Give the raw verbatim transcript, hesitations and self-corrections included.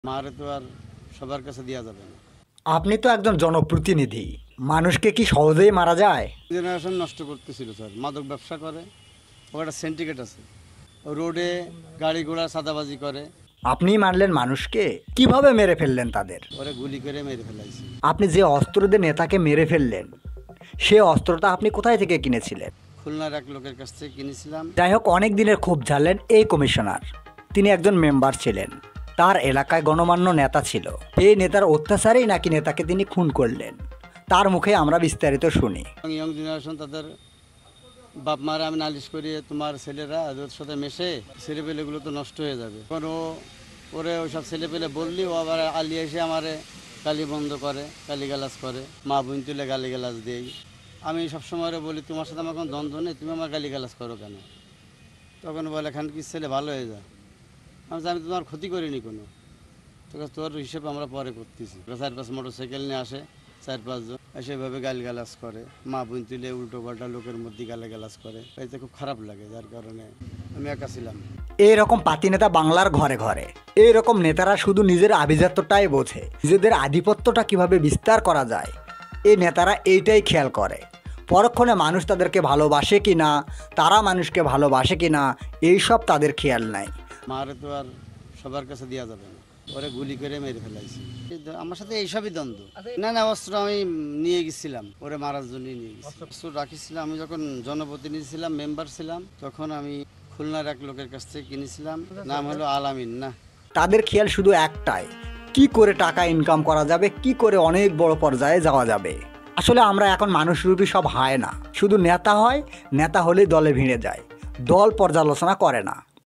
মারে তো আর সবার কাছে দেওয়া যাবে না। আপনি তো একজন জনপ্রতিনিধি, মানুষকে কি সহজেই মারা যায়? জেনারেশন নষ্ট করতেছিল স্যার, মাদক ব্যবসা করে, ওটা সিন্ডিকেট আছে, রোডে গাড়ি ঘোড়া সাদাবাজি করে। আপনি মারলেন মানুষকে, কিভাবে মেরে ফেললেন তাদের? ওরে গুলি করে মেরে ফেলাইছি। আপনি যে অস্ত্র দিয়ে নেতাকে মেরে ফেললেন, সে অস্ত্রটা আপনি কোথায় থেকে কিনেছিলেন? খুলনার এক লোকের কাছ থেকে কিনেছিলাম। যাই হোক, অনেক দিনের ক্ষোভ ঝাড়লেন এই কমিশনার। তিনি একজন মেম্বার ছিলেন, তার এলাকায় গণমান্য নেতা ছিল। এই নেতার অত্যাচারেই নাকি নেতাকে তিনি খুন করলেন। তার মুখে আমরা বিস্তারিত শুনি। ইয়ং জেনারেশন তাদের বাপ মারা আমি নালিশ করি, তোমার ছেলেরা ওদের সাথে মেশে ছেলেপেলেগুলো তো নষ্ট হয়ে যাবে। কারণ ও ওরে ওইসব ছেলেপেলে বললি ও আবার আলি এসে আমারে গালি বন্ধ করে, গালিগালাজ করে, মা বোন তুলে গালিগালাজ দেই। আমি সবসময় বলি তোমার সাথে আমার কোনো দ্বন্দ্ব নেই, তুমি আমার গালিগালাজ করো কেন? তখন বলে এখান কি ছেলে ভালো হয়ে যায়। আমি আমি তোমার ক্ষতি করিনি কোনো, তোকে তোর হিসেবে আমরা পরে করতেছি। চার পাঁচ মোটর সাইকেল নিয়ে আসে, চার পাঁচজন সেভাবে গালিগালাজ করে, মা বোন তুলে উল্টো পাল্টা লোকের মধ্যে গালিগালাজ করে। এতে খুব খারাপ লাগে, যার কারণে আমি একা ছিলাম। এইরকম পাতি নেতা বাংলার ঘরে ঘরে। এইরকম নেতারা শুধু নিজের আভিজাত্যটাই বোঝে, নিজেদের আধিপত্যটা কিভাবে বিস্তার করা যায় এই নেতারা এইটাই খেয়াল করে। পরক্ষণে মানুষ তাদেরকে ভালোবাসে কি না, তারা মানুষকে ভালোবাসে কি না, এইসব তাদের খেয়াল নাই। মারে তো আর সবার কাছে দেওয়া যাবে না, ওরে গুলি করে মেরে ফেলাইছি। আমার সাথে এইসবই দ্বন্দ্ব। না না, অস্ত্র আমি নিয়ে গেছিলাম, ওরে মারার জন্যই নিয়ে গেছি। অস্ত্র রাখিছিলাম আমি যখন জনপ্রতিনিধি ছিলাম, মেম্বার ছিলাম, তখন আমি খুলনার এক লোকের কাছ থেকে কিনেছিলাম, নাম হলো আলামিন। না, তাদের খেয়াল শুধু একটাই, কি করে টাকা ইনকাম করা যাবে, কি করে অনেক বড় পর্যায়ে যাওয়া যাবে। আসলে আমরা এখন মানুষরূপী সব হয় না, শুধু নেতা হয়, নেতা হলেই দলে ভিড়ে যায়, দল পর্যালোচনা করে না।